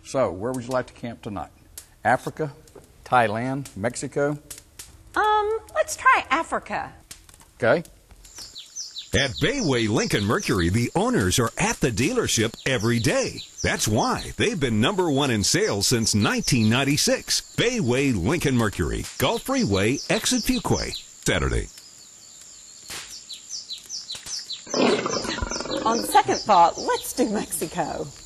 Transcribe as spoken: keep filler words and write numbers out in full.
So, where would you like to camp tonight? Africa, Thailand, Mexico? Um, let's try Africa. Okay. At Bayway Lincoln Mercury, the owners are at the dealership every day. That's why they've been number one in sales since nineteen ninety-six. Bayway Lincoln Mercury, Gulf Freeway, exit Fuquay, Saturday. On second thought, let's do Mexico.